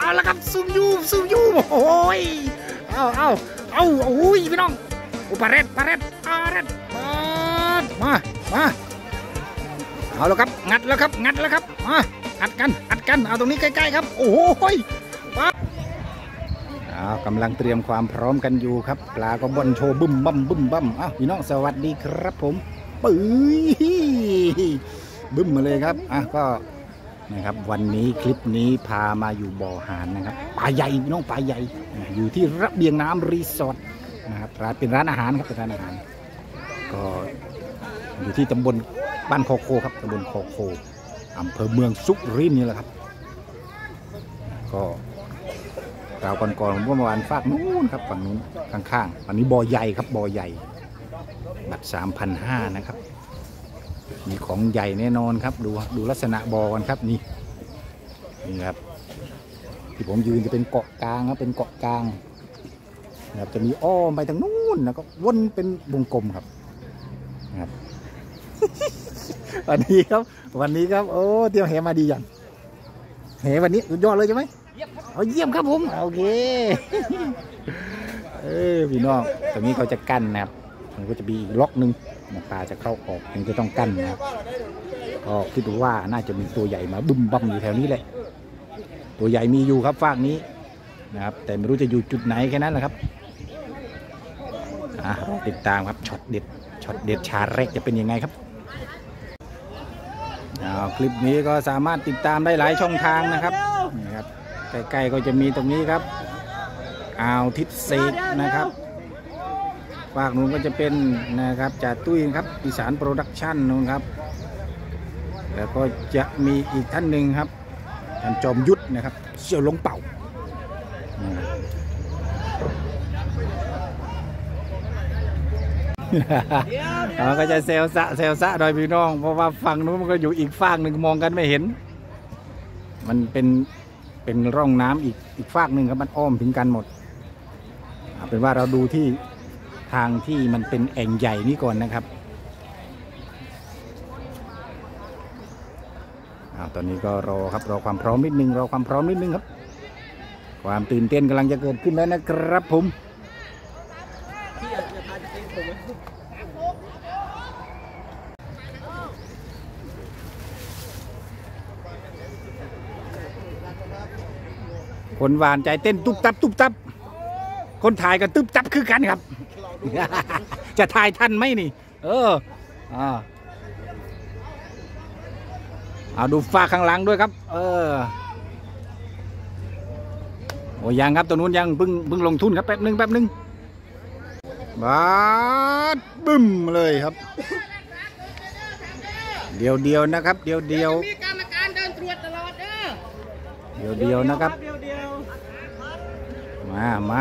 เอาละครับซูมยูโอ้ยเอาโอ้ยพี่น้องปลาเร็ดมาเอาแล้วครับงัดแล้วครับมาอัดกันเอาตรงนี้ใกล้ๆครับโอ้ยกำลังเตรียมความพร้อมกันอยู่ครับปลาก็บอนโชว์บึ้มบั่มพี่น้องสวัสดีครับผมปื้ยบึ้มมาเลยครับก็นะครับวันนี้คลิปนี้พามาอยู่บ่อหาญนะครับปลาใหญ่พี่น้องปลาใหญ่อยู่ที่ระเบียงน้ำรีสอร์ทนะครับเป็นร้านอาหารครับเป็นร้านอาหารก็อยู่ที่ตำบลบ้านโคโคครับตำบลโคโคอำเภอเมืองสุรินทร์นี่แหละครับก็เราก่อนเมื่อวานฝากนู้นครับฝั่งนู้นข้างๆวันนี้บ่อใหญ่ครับบ่อใหญ่บัตร 3,500 นะครับมีของใหญ่แน่นอนครับดูลักษณะบ่อกันครับนี่ครับที่ผมยืนจะเป็นเกาะกลางครับเป็นเกาะกลางนะครับจะมีอ้อมไปทางนู้นแล้วก็วนเป็นวงกลมครับนะครับ วันนี้ครับโอ้เตรียมเหมาดีอย่างเหวันนี้สุดยอดเลยใช่ไหมเยี่ยมครับผมโอเคพี่น้องตรงนี้เขาจะกั้นนะครับมันก็จะมีอีกล็อกนึงปลาจะเข้าออกมันจะต้องกั้นนะครับก็คิดว่าน่าจะมีตัวใหญ่มาบึ้มบั่มอยู่แถวนี้แหละตัวใหญ่มีอยู่ครับฟากนี้นะครับแต่ไม่รู้จะอยู่จุดไหนแค่นั้นแหละครับติดตามครับช็อตเด็ดชาแรกจะเป็นยังไงครับคลิปนี้ก็สามารถติดตามได้หลายช่องทางนะครับนี่ครับใกล้ๆก็จะมีตรงนี้ครับอ่าวทิศเศษนะครับฝากนู้นก็จะเป็นนะครับจ่าตุ้ยครับอีสานโปรดักชั่นนู้นครับแล้วก็จะมีอีกท่านหนึ่งครับท่านจอมยุทธนะครับเสี่ยวลงเป่าเราก็จะเซลซะโดยพี่น้องเพราะว่าฝั่งนู้นมันก็อยู่อีกฝั่งหนึ่งมองกันไม่เห็นมันเป็นร่องน้ำอีกฝั่งหนึ่งครับมันอ้อมถึงกันหมดเป็นว่าเราดูที่ทางที่มันเป็นแอ่งใหญ่นี้ก่อนนะครับตอนนี้ก็รอความพร้อมนิดนึงครับความตื่นเต้นกำลังจะเกิดขึ้นแล้วนะครับผมคนหวานใจเต้นตุ๊บตับคนถ่ายกันตุ๊บตับคือกันครับ จะถ่ายทันไหมนี่เอาดูฟ้าข้างหลังด้วยครับโอ้ยังครับตัวนู้นยังเพิ่งลงทุนครับแป๊บหนึ่งบาดบึ้มเลยครับเดียวนะครับเดียวมีกรรมการเดินตรวจตลอดเดียวนะครับมา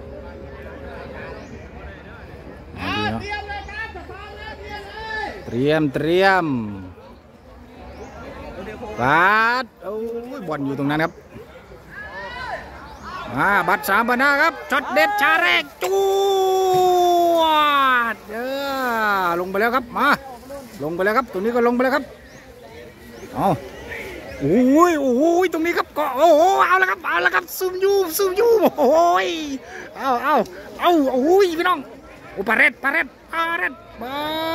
เตรียมบาดโอ้ยบอลอยู่ตรงนั้นครับบัตร 3,500 ครับช็อตเด็ดชาแรกจูวดลงไปแล้วครับลงไปแล้วครับตรงนี้ก็ลงไปแล้วครับโอ้ยตรงนี้ครับก็โอ้เอาละครับซูมยูโอ้ยเอาโอ้ยพี่น้องปลาเร็ดมา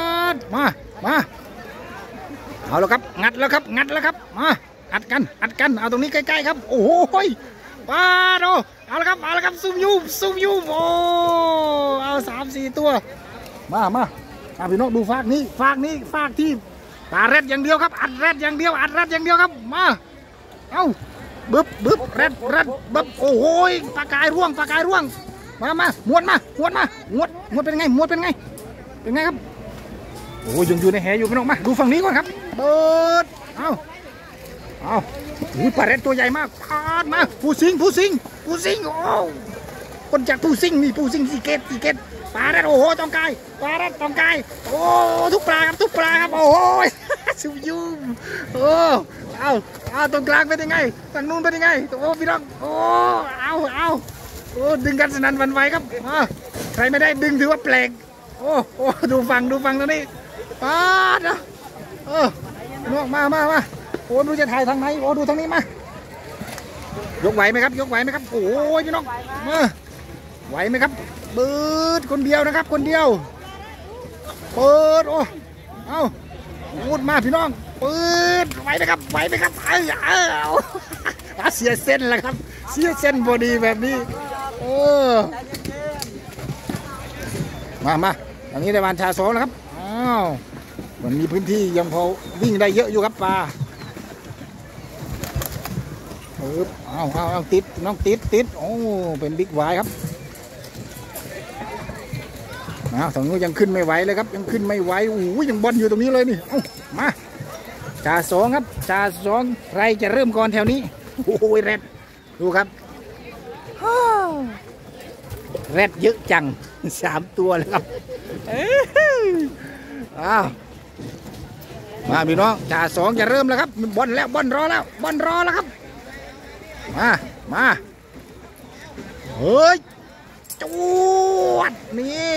เอาแล้วครับงัดแล้วครับมาอัดกันเอาตรงนี้ใกล้ๆครับโอ้ยปลาโดเอาละครับซูมยูโอ้เอา 3-4 ตัวมาพี่น้องดูฟากนี้ที่ปลาเร็ดอย่างเดียวครับอัดเร็ดอย่างเดียวครับมาเอาบึ๊บเร็ดบึ๊บโอ้ยปลากายร่วงมาหมวดเป็นไงเป็นไงครับโอ้ยยังอยู่ในแหอยู่พี่น้องมาดูฝั่งนี้ก่อนครับเปิดเอาปลาเร็ดตัวใหญ่มากพาดมาผู้สิงโอ้คนจากผู้สิงสีเกตปลาเร็ดโอ้โหต้องกายโอ้ทุกปลาครับโอ้ยซูมยูเอาตรงกลางเป็นยังไงฝั่งนู้นเป็นยังไงโอ้พี่น้องโอ้เอาดึงกันสนั่นหวั่นไหวครับใครไม่ได้ดึงถือว่าแปลกโอ้ดูฟังตรงนี้ปาดนะน้องมาโอ้ดูจะถ่ายทางไหนโอ้ดูทางนี้มายกไหวไหมครับยกไหวไหมครับโอ้ยพี่น้องไหวไหมครับเปิดคนเดียวนะครับคนเดียวเปิดโอ้เอาพูดมาพี่น้องเปิดไหวไหมครับไหวไหมครับเสียเส้นแล้วครับเสียเส้นพอดีแบบนี้มาอันนี้ในวันชา2นะครับอ้าวมันมีพื้นที่ยังพอวิ่งได้เยอะอยู่ครับปลาเอาติดน้องติดโอ้เป็นบิ๊กไวครับสองนู้นยังขึ้นไม่ไหวเลยครับยังขึ้นไม่ไหวโอ้ยยังบอลอยู่ตรงนี้เลยนี่มาจ่า2ครับจ่า2ใครจะเริ่มก่อนแถวนี้โอ้ยแรดดูครับแรดเยอะจัง3 ตัวเลยครับมาพี่น้องจ่า2จะเริ่มแล้วครับบอลแล้วบอลรอแล้วครับมาเฮ้ยจวดนี่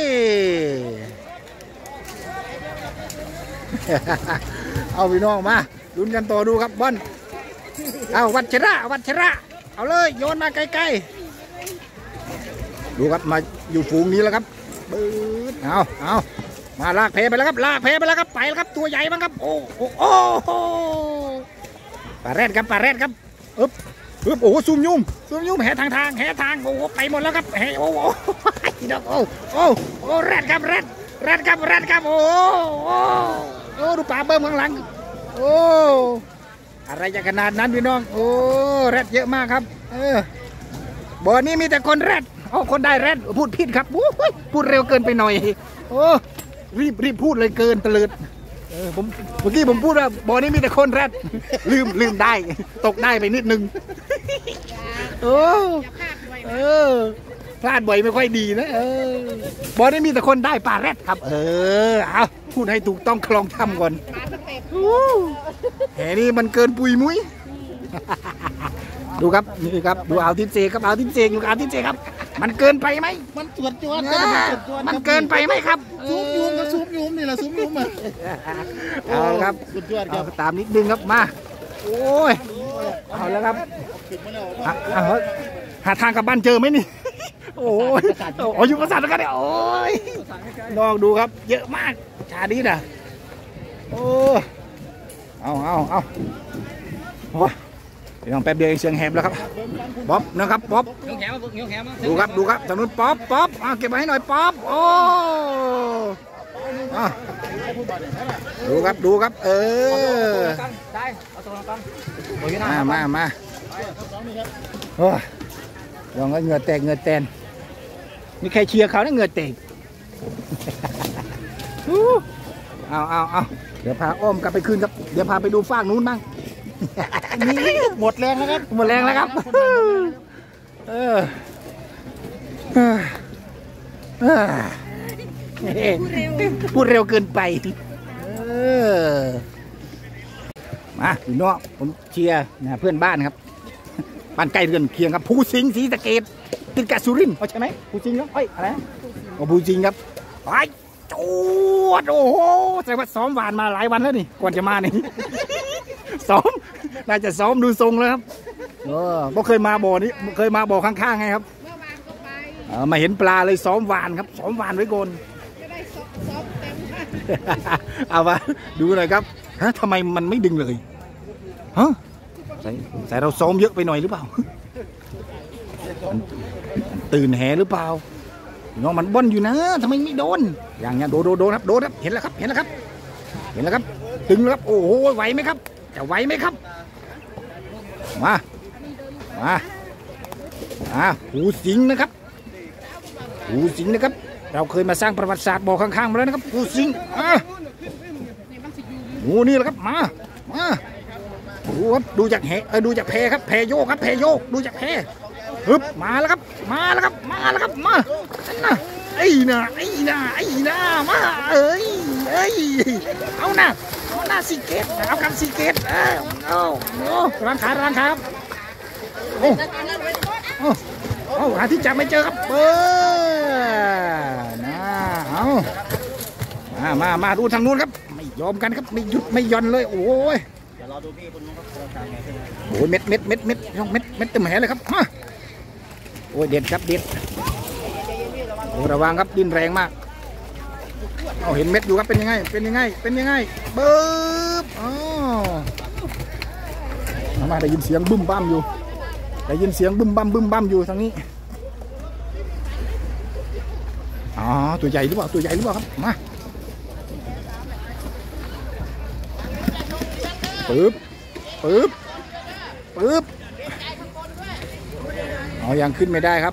เอาพี่น้องมาลุ้นกันต่อดูครับบอลเอาวัชระเอาเลยโยนมาไกลๆดูครับมาอยู่ฝูงนี้แล้วครับเอามาลากเพไปแล้วครับไปแล้วครับตัวใหญ่บ้างครับโอ้ปลาแรดครับโอ้ซูมยุ่มแหทางโอ้ไปหมดแล้วครับโอ้แรดครับโอ้ดูปลาเบิ้มข้างหลังโอ้อะไรจะขนาดนั้นพี่น้องโอ้แรดเยอะมากครับบ่อนี้มีแต่คนแรดคนได้แรดพูดผิดครับพูดเร็วเกินไปหน่อยโอ้รีบพูดเลยเกินตะเลิดเมื่อกี้ผมพูดว่าบ่อนี้มีแต่คนแรดลืมได้ตกได้ไปนิดนึงพลาดบ่อยไม่ค่อยดีนะบ่อนี้มีแต่คนได้ปลาแรดครับเอาพูดให้ถูกต้องคลองทำก่อนแหนี่มันเกินปุยมุ้ยดูครับนี่ครับดูเอาทิศเจครับเอาทิศเจอยู่เอาทิศเจครับมันเกินไปไหมมันสวดจวนมันเกินไปไหมครับซูมยุมนี่แหละซูมยุมเอาครับตามนิดนึงครับมาโอ้ยเอาแล้วครับหาทางกลับบ้านเจอไหมนี่โอ้ยอยู่ประสาทแล้วกันเนี่ยโอ้ยลองดูครับเยอะมากชาดีนะโอ้เอาลองแป๊บเดียวเสียงแหบแล้วครับป๊อปนะครับป๊อปดูครับทางนู้นป๊อปเก็บไว้ให้หน่อยป๊อปโอ้ดูครับมาโอ้ลองก็เหงื่อแตนมีใครเชียร์เขาเนี่ยเหงื่อแตกเอาเดี๋ยวพาอ้อมกลับไปคืนครับเดี๋ยวพาไปดูฟากนู้นบ้างหมดแรงแล้วครับพูดเร็วเกินไปมาพี่น้องผมเชียร์เพื่อนบ้านครับบ้านใกล้เรือนเคียงครับภูสิงห์ศรีสะเกษติดกับสุรินทร์ใช่ไหมภูสิงห์ครับอะไรภูสิงห์ครับไปโอ้โหแสดงว่าซ้อมหวานมาหลายวันแล้วนี่ก่อนจะมานี่ซ้อมน่าจะซ้อมดูทรงแล้วครับไม่เคยมาบ่อนี้เคยมาบ่อข้างๆไงครับมาเห็นปลาเลยซ้อมหวานครับซ้อมหวานไว้ก่อนเอามาดูหน่อยครับทำไมมันไม่ดึงเลยใส่เราซ้อมเยอะไปหน่อยหรือเปล่าตื่นแหหรือเปล่าน้องมันบอลอยู่นะทำไมไม่โดนอย่างเงี้ยโดนครับเห็นแล้วครับตึงแล้วครับโอ้โหไหวไหมครับจะไหวไหมครับมาภูสิงห์นะครับเราเคยมาสร้างประวัติศาสตร์บ่อข้างๆมาแล้วนะครับภูสิงห์โอ้นี่แหละครับมาดูจากดูจากแพครับแพโยกครับแพโยกดูจากแพฮึบมาแล้วครับมาไอ้น่ามาเอาหน้าสีเกตเอากันสีเกตร้านขาครับหาที่จับไม่เจอครับมาดูทางนู้นครับไม่ยอมกันครับไม่หยุดไม่ย่อนเลยโอ้ยอดูพี่คนนู้นครับกลางไงใช่ไหมโอ้ยเม็ดช่องเม็ดเต็มแหเลยครับมาโอ้ยเด็ดครับเด็ดโอ้ระวังครับดิ้นแรงมากเอาเห็นเม็ดอยู่ครับเป็นยังไงบึ้บอ๋อมาได้ยินเสียงบึ้มบ้ามอยู่อยู่ทางนี้อ๋อตัวใหญ่หรือเปล่าครับมาปึ๊บอ๋อยังขึ้นไม่ได้ครับ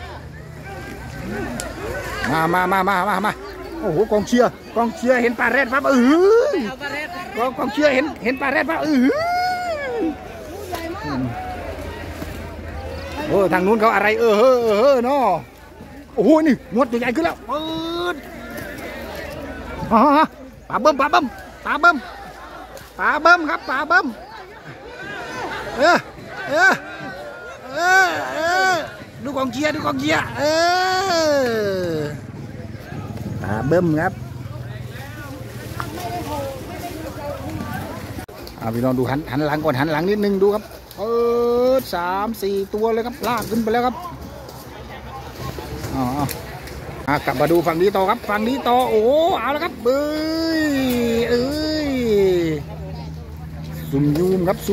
มาโอ้โหกองเชียร์เห็นปลาแรดปั๊บกองเชียร์เห็นปลาแรดปั๊บโอ้ทางนู้นเขาอะไรเนาะโอ้โหนี่งวดใหญ่ขึ้นแล้วปืดอ๋อปลาเบิ้มครับปลาเบิ้มดูกองเชียร์ปลาเบิ้มครับพี่น้องดูหันหลังก่อนหันหลังนิดนึงดูครับ3-4 ตัวเลยครับลากขึ้นไปแล้วครับกลับมาดูฝั่งนี้ต่อครับโอ้เอาแล้วครับเอ้ยซุ่มยูมครับ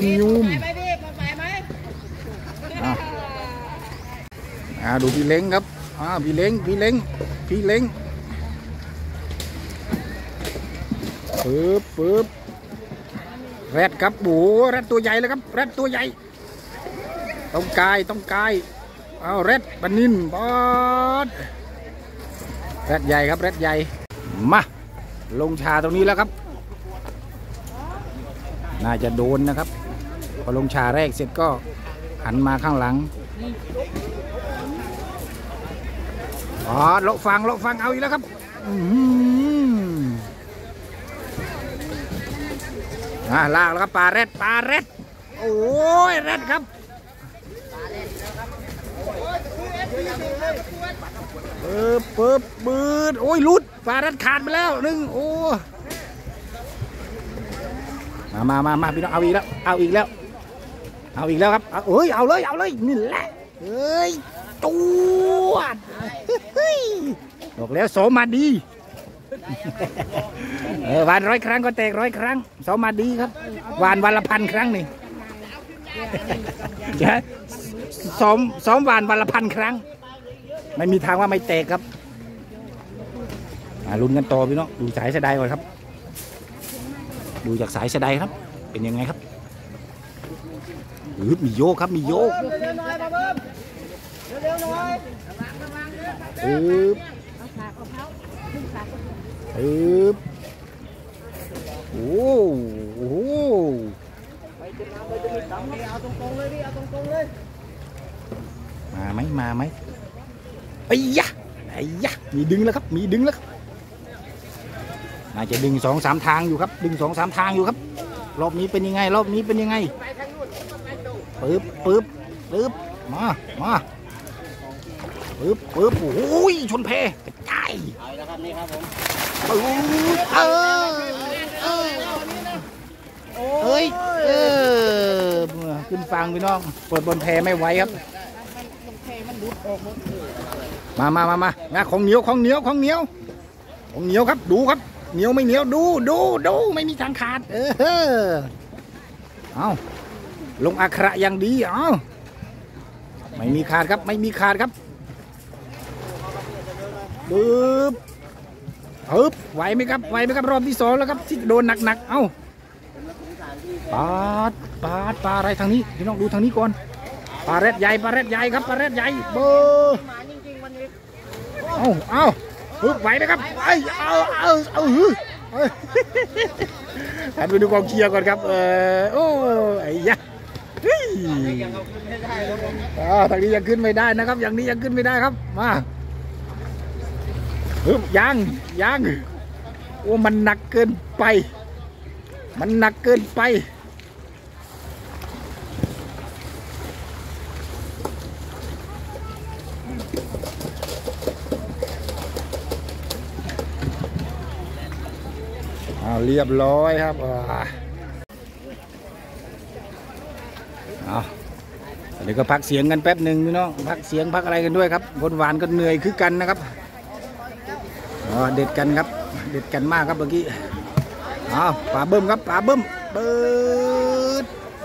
ดูพี่เล้งครับพี่เล้งปึ๊บแรดครับโอ้แรดตัวใหญ่เลยครับแรดตัวใหญ่ต้องกายเอาแรดปนินบอสแรดใหญ่ครับแรดใหญ่มาลงชาตรงนี้แล้วครับน่าจะโดนนะครับพอลงชาแรกเสร็จก็หันมาข้างหลังเลาะฟังเอาอีกแล้วครับลากแล้วครับปลาแรดโอ้ยแรดครับปึ๊บโอ้ยลุดปลาแรดขาดไปแล้วหนึ่งโอ้มาพี่น้องเอาอีกแล้วครับเอาเลยนี่แหละตัวบอกแล้วโสมาดีวาน100 ครั้งก็แตก100 ครั้งโสมาดีครับวานวันละ1,000 ครั้งนี่ซ้อมวานวันละ1,000 ครั้งไม่มีทางว่าไม่แตกครับลุ้นกันต่อพี่น้องดูสายสะใดก่อนครับดูจากสายสะใดครับเป็นยังไงครับมีโยกครับมีโยกโอ้โหมาไหมไอ้ยะมีดึงแล้วครับน่าจะดึง2-3 ทางอยู่ครับรอบนี้เป็นยังไงปึ๊บมาปึ๊บโอ้ยชนเพกระจายเอาแล้วครับนี่ครับผมขึ้นฟังพี่น้องเปิดบนแพไม่ไหวครับมาของเหนียวครับดูครับเหนียวไม่เหนียวดูไม่มีทางขาดเอาลงอักขระอย่างดีเอาไม่มีขาดครับปึ๊บไหวไหมครับรอบที่2แล้วครับที่โดนหนักเอ้าปลาอะไรทางนี้พี่น้องดูทางนี้ก่อนปลาแรดใหญ่ครับปลาแรดใหญ่เบอร์เอาปึ๊บไหวไหมครับเอาหันไปดูกองเชียร์ก่อนครับโอ้ไอ้ยะทางนี้ยังขึ้นไม่ได้นะครับอย่างนี้ยังขึ้นไม่ได้ครับมายังโอ้มันหนักเกินไปเรียบร้อยครับดี๋ยวก็พักเสียงกันแป๊บหนึ่งพี่น้องพักเสียงพักอะไรกันด้วยครับคนหวานก็เหนื่อยคือกันนะครับเด็ดกันครับเด็ดกันมากครับเมื่อกี้ป่าเบิ้มครับป่าเบิ้มเปิด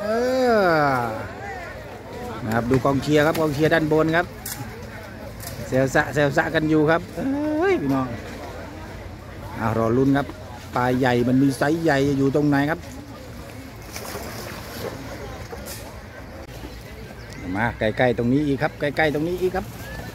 นะครับดูกองเชียร์ครับกองเชียร์ด้านบนครับเซลสะกันอยู่ครับเฮ้ยพี่น้องรอลุ้นครับปลาใหญ่มันมีไซส์ใหญ่อยู่ตรงไหนครับมาใกล้ๆตรงนี้อีกครับใกล้ๆตรงนี้อีกครับ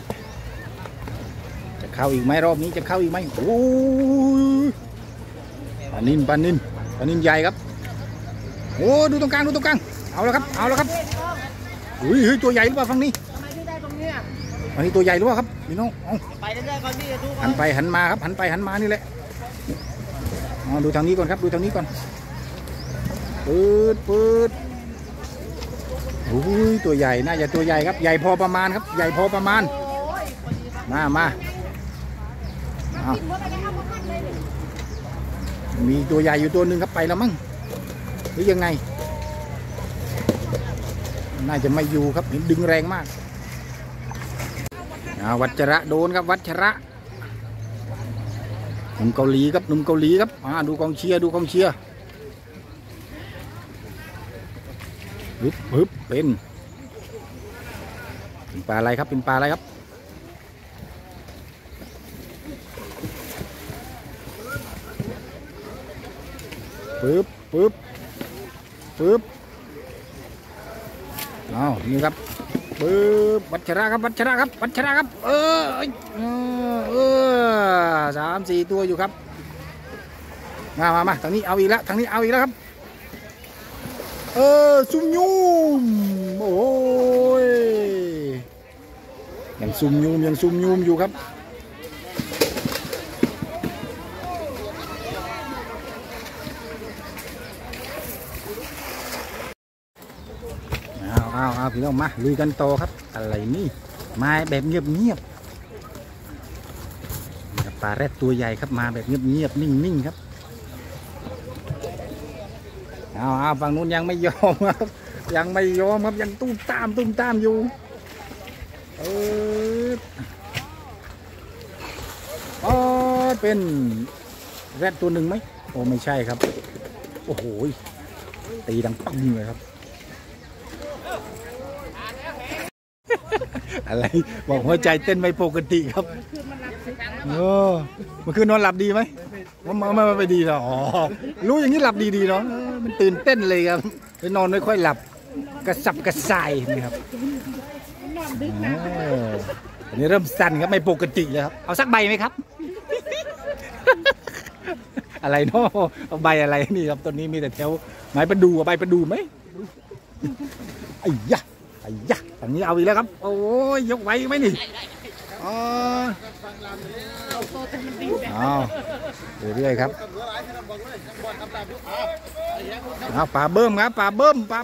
จะเข้าอีกไหมรอบนี้จะเข้าอีกไหมโอ้ยปลานินใหญ่ครับโอ้ดูตรงกลางเอาแล้วครับอุ้ยตัวใหญ่หรือเปล่าฝั่งนี้ทำไมพี่ได้ตรงนี้อันนี้ตัวใหญ่หรือเปล่าครับพี่น้องไปเรื่อยๆก่อนพี่ดูก่อนหันไปหันมาครับหันไปหันมานี่แหละดูทางนี้ก่อนครับดูทางนี้ก่อนปืดโอ้ยตัวใหญ่น่าจะตัวใหญ่ครับใหญ่พอประมาณครับใหญ่พอประมาณมามีตัวใหญ่อยู่ตัวหนึ่งครับไปแล้วมั้งหรือยังไงน่าจะไม่อยู่ครับเห็นดึงแรงมากวัชระโดนครับวัชระหนุ่มเกาหลีครับดูกองเชียร์ฮึบเป็นปลาอะไรครับเป็นปลาอะไรครับปึ๊บนี่ครับปึ๊บวัชระครับ3-4 ตัวอยู่ครับมาทางนี้เอาอีกแล้วครับซุ่มยุ่มโอ้ยยังซุ่มยุ่มอยู่ครับเอาพี่น้องมาลุยกันต่อครับอะไรนี่มาแบบเงียบปลาแรดตัวใหญ่ครับมาแบบเงียบนิ่งครับเอาฝั่งนู้นยังไม่ยอมครับยังตุ้มตามอยู่เป็นแรดตัวหนึ่งไหมโอ้ไม่ใช่ครับโอ้โหตีดังปังเลยครับอะไรบอกหัวใจเต้นไม่ปกติครับเมื่อคืนนอนหลับดีไหมมันไม่ดีหรอรู้อย่างนี้หลับดีเนาะมันตื่นเต้นเลยครับนอนไม่ค่อยหลับกระสับกระส่ายนี่ครับอันนี้เริ่มสั่นครับไม่ปกติแล้วครับเอาสักใบไหมครับอะไรเนาะเอาใบอะไรนี่ครับต้นนี้มีแต่แถวไม้ประดูใบประดูไหมไอ้ยะทางนี้เอาอีกแล้วครับโอ้ยยกไว้ไหมนี่เรื่อยๆครับปลาเบิ้มครับปลาเบิ้มครับ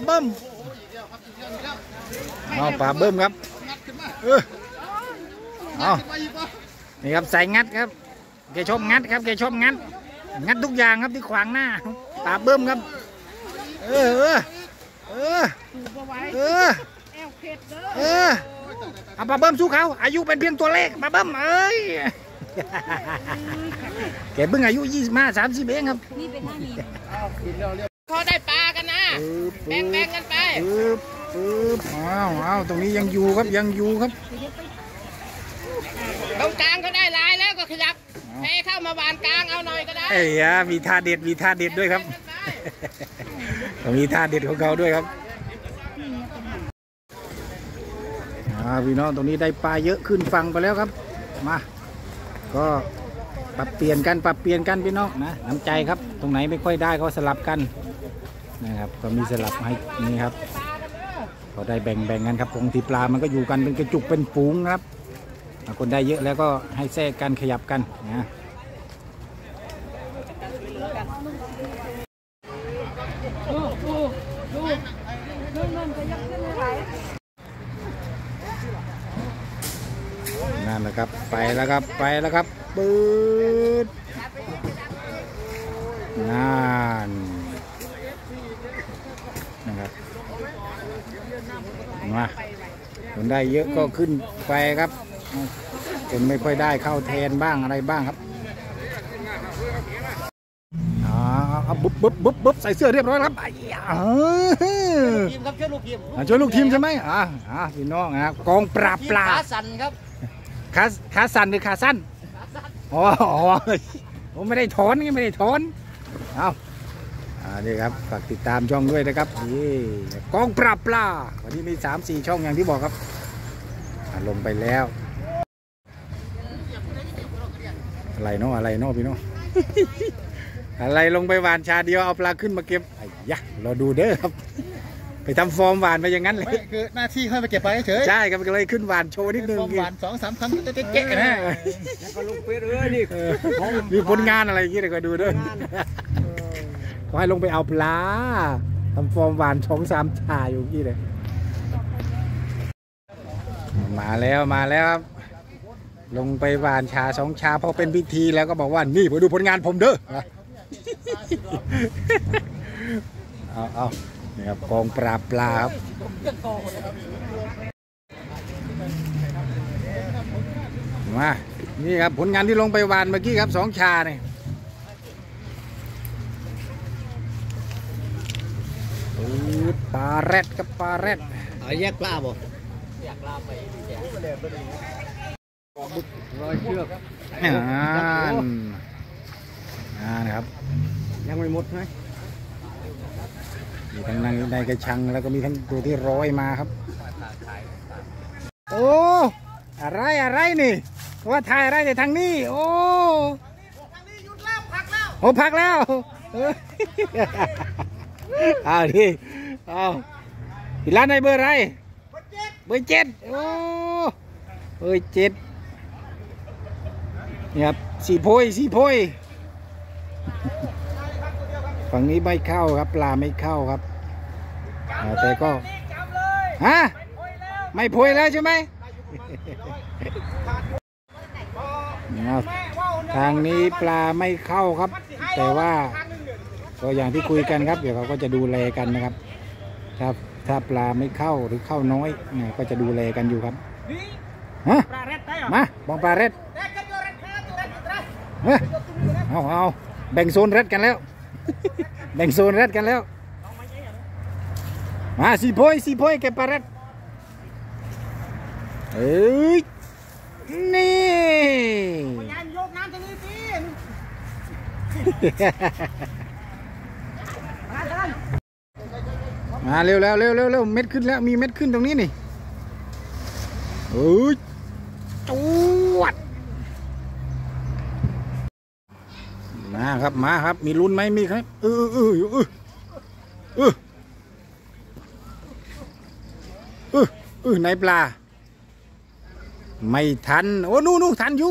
นี่ครับใส่งัดครับแกชอบงัดงัดทุกอย่างครับที่ขวางหน้าปลาเบิ้มครับเอาปลาเบิ้มสู้เขาอายุเป็นเพียงตัวเลขปลาเบิ้มแกเพิ่งอายุ25-30เองครับนี่เป็นหน้ามีพอได้ปลากันนะแบ่งกันไปตรงนี้ยังอยู่ครับตรงกลางเขาได้ลายแล้วก็ขยับให้เข้ามาวานกลางเอาหน่อยก็ได้มีท่าเด็ดด้วยครับมีท่าเด็ดของเขาด้วยครับพี่น้องตรงนี้ได้ปลาเยอะขึ้นฝั่งไปแล้วครับมาก็ปรับเปลี่ยนกันพี่น้องนะน้ำใจครับตรงไหนไม่ค่อยได้ก็สลับกันนะครับก็มีสลับให้นี่ครับก็ได้แบ่งกันครับของที่ปลามันก็อยู่กันเป็นกระจุกเป็นฝูงครับคนได้เยอะแล้วก็ให้แทรกกันขยับกันนะนั่นแหละครับไปแล้วครับปืดนั่นนะครับมาคนได้เยอะก็ขึ้นไปครับคนไม่ค่อยได้เข้าแทนบ้างอะไรบ้างครับเอาบุ๊บใส่เสื้อเรียบร้อยครับทีมครับช่วยลูกทีมช่วยลูกทีมใช่ไหมพี่น้องนะกองปราบปลาขาสั่นครับขาสั่นหรือขาสั้นอ๋อผมไม่ได้ถอนไม่ได้ถอนเอานี่ครับฝากติดตามช่องด้วยนะครับนี่กองปราบปลาวันนี้มี 3-4 ช่องอย่างที่บอกครับลงไปแล้วอะไรเนาะพี่น้อง อะไรลงไปหวานชาเดียวเอาปลาขึ้นมาเก็บไอ้ยะเราดูเด้อครับไปทำฟอร์มหวานไปอย่างนั้นเลยคือหน้าที่ให้มาเก็บไปเฉยใช่ครับก็เลยขึ้นหวานโชว์นิดนึงฟอร์มหวาน2-3 ครั้งเจ๊ะนะแล้วก็ลูกเป๊ะนี่มีผลงานอะไรอย่างงี้เลยก็ดูด้วยก็ให้ลงไปเอาปลาทำฟอร์มหวาน2-3 ชาอยู่กี้เลยมาแล้วครับลงไปหวานชา2 ชาพอเป็นพิธีแล้วก็บอกว่านี่มาดูผลงานผมเด้อเอานี่ครับกองปราบปลาครับมานี่ครับผลงานที่ลงไปหวานเมื่อกี้ครับ2 ชาเนี่ยปลาแรดกับปลาแรดแยกปลาบ่แยกปลาไปรอยเชือกนะครับยังไม่หมดไหมมีทั้งในกระชังแล้วก็มีทั้งตัวที่ร้อยมาครับโอ้อะไรนี่ว่าถ่ายอะไรแต่ทางนี้โอ้ทางนี้หยุดแล้วพักแล้วโอ้พักแล้วดิที่ร้านในเบอร์อะไรเบอร์ 7โอ้เบอร์ 7นี่ครับ4 โพยฝั่งนี้ไม่เข้าครับปลาไม่เข้าครับแต่ก็ไม่โพยแล้วใช่ไหมทางนี้ปลาไม่เข้าครับแต่ว่าก็อย่างที่คุยกันครับเดี๋ยวเขาก็จะดูแลกันนะครับถ้าปลาไม่เข้าหรือเข้าน้อยเนี่ยก็จะดูแลกันอยู่ครับมาบองปลาเร็ดเอาแบ่งโซนเร็ดกันแล้วมา4 โพยเก็บปลาเร็ดนี่ยกน้ำตรงนี้สิมาเร็วเม็ดขึ้นแล้วมีเม็ดขึ้นตรงนี้นี่จวดมาครับมีลุ้นไหมมีครับไหนปลาไม่ทันโอ้นู่ทันอยู่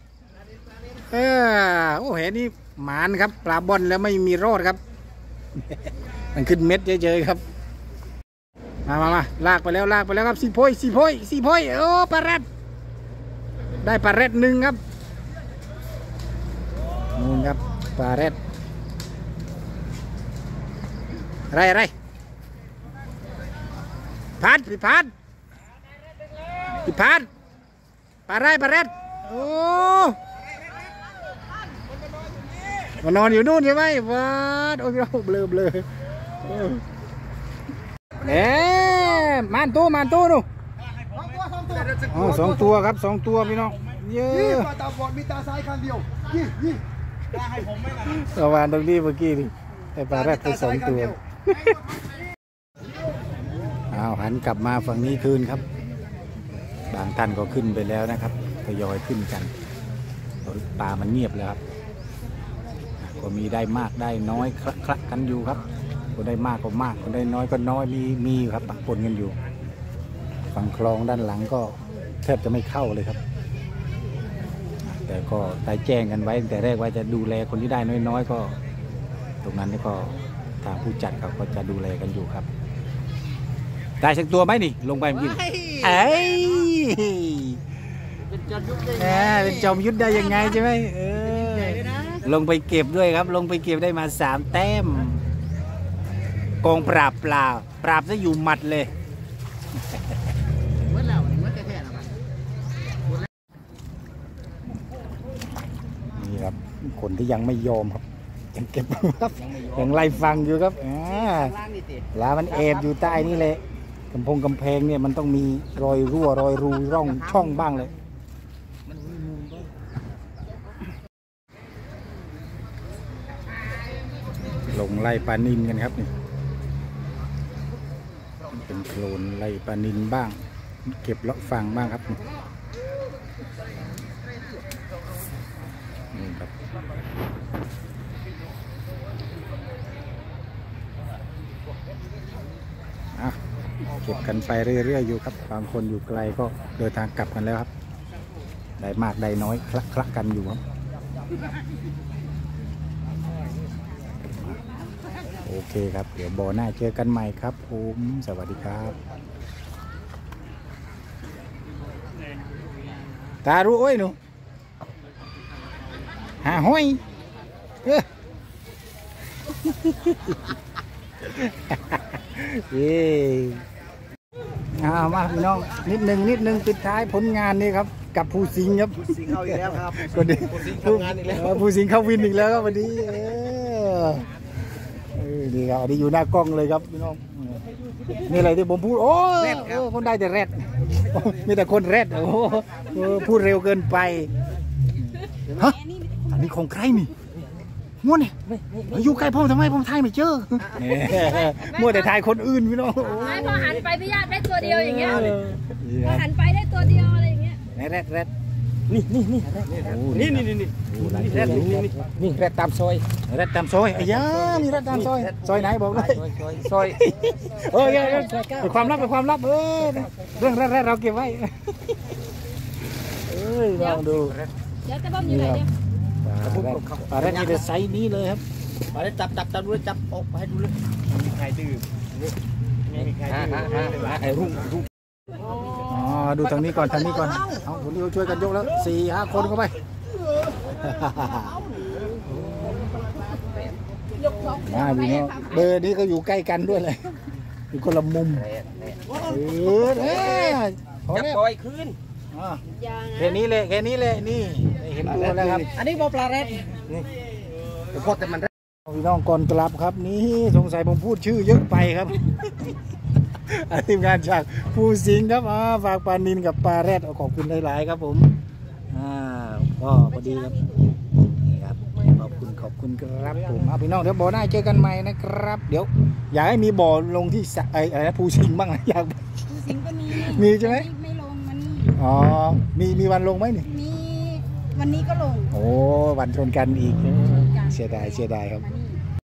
โอ้เห็นนี่หมานครับปลาบอลแล้วไม่มีรอดครับมันขึ้นเม็ดเฉยๆครับมาลากไปแล้วครับ4 โพยโอ้ปลาแรดได้ปลาแรด1ครับนู่นครับปลาแรดอะไรพัดพี่พัดปลาแรดโอ้มานอนอยู่นู่นใช่ไหมว้าโอ้ยเราเบลอมานตู้นู่น2 ตัวครับ2 ตัวพี่น้องเยอะตาบอดมีตาซ้ายข้างเดียวให้ผมไม่ละประมาณตรงนี้เมื่อกี้นี่ไอ้ปลาแรดไป2 ตัวหันกลับมาฝั่งนี้คืนครับบางท่านก็ขึ้นไปแล้วนะครับทยอยขึ้นกันปลามันเงียบแล้วครับก็มีได้มากได้น้อยคละกันอยู่ครับคนได้มากก็มากคนได้น้อยก็น้อยมีครับปะปนกันอยู่ฝั่งคลองด้านหลังก็แทบจะไม่เข้าเลยครับแต่ก็ได้แจ้งกันไว้แต่แรกว่าจะดูแลคนที่ได้น้อยๆก็ตรงนั้นก็ทางผู้จัดเขาก็จะดูแลกันอยู่ครับได้สักตัวไหมนี่ลงไปเมื่อกี้เป็นจอมยุทธได้ยังไงใช่ไหมลงไปเก็บด้วยครับลงไปเก็บได้มา3 แต้มกองปราบซะอยู่หมัดเลยคนที่ยังไม่ยอมครับยังเก็บครับยังไล่ฟังอยู่ครับปลามันแอบอยู่ใต้นี่เลยกำแพงเนี่ยมันต้องมีรอยรั่วรอยรูร่องช่องบ้างเลยลงไล่ปลานิลกันครับนี่เป็นโคลนไล่ปลานิลบ้างเก็บเลาะฟังบ้างครับนี่ครับเก็บกันไปเรื่อยๆอยู่ครับบางคนอยู่ไกลก็เดินทางกลับกันแล้วครับได้มากได้น้อยคละกันอยู่ครับโอเคครับเดี๋ยวบ่อหน้าเจอกันใหม่ครับผมสวัสดีครับตารู้โอ้ยหนูหาห้อยเย้มาพี่น้องนิดหนึ่งปิดท้ายผลงานนี่ครับกับผู้สิงครับผู้สิงเข้าอีกแล้วครับวันนี้ผู้สิงเข้าวินอีกแล้วครับวันนี้ดีครับอันนี้อยู่หน้ากล้องเลยครับพี่น้องนี่อะไรที่ผมพูดโอ้คนได้แต่แรดมีแต่คนแรดโอ้พูดเร็วเกินไปฮะอันนี้ของใครนี่มั่วเนี่ยอยู่ใกล้ผมทำไมผมถ่ายไม่เจอมั่วแต่ถ่ายคนอื่นพี่น้องไม่พอหันไปพี่ญาติได้ตัวเดียวอย่างเงี้ยพอหันไปได้ตัวเดียวอะไรอย่างเงี้ยแรดนี่แรดตามซอยไอ้ยามีแรดตามซอยไหนบอกเลยซอยเป็นความลับเรื่องแรดเราเก็บไว้ลองดูเดี๋ยวจะบ้อมอยู่ไหนเนี่ยปลาแรดนี่เป็นไซส์นี้เลยครับปลาได้จับดูจับออกให้ดูเลยมีใครดื้อมีใครไอ้รุ่งดูทางนี้ก่อนเอาคนนี้เขาช่วยกันยกแล้ว 4-5 คนเข้าไปดูเนาะเบอร์นี้ก็อยู่ใกล้กันด้วยเลยอยู่คนละมุมจับปล่อยคืนแค่นี้เลยนี่เห็นตัวแล้วครับอันนี้บอปลาแรดพอแต่มันพี่น้องก่อนกลับครับนี่สงสัยผมพูดชื่อเยอะไปครับทีมงานจากผู้สิงครับฝากปลานิลกับปลาแรดขอบคุณหลายๆครับผมก็พอดีครับนี่ครับขอบคุณครับผมพี่น้องเดี๋ยวบ่อหน้าเจอกันใหม่นะครับเดี๋ยวอยากให้มีบ่อลงที่อะไรนะผู้สิงบ้างนะอยากผู้สิงก็มีใช่ไหมไม่ลงมันมีวันลงไหมนี่มีวันนี้ก็ลงโอ้วันชนกันอีกเสียดายครับ